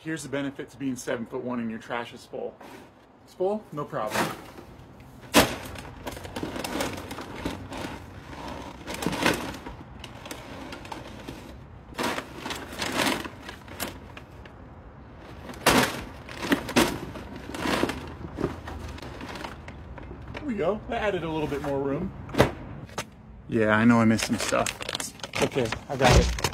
Here's the benefit to being 7'1" and your trash is full. It's full? No problem. There we go. That added a little bit more room. Yeah, I know I missed some stuff. Okay, I got it.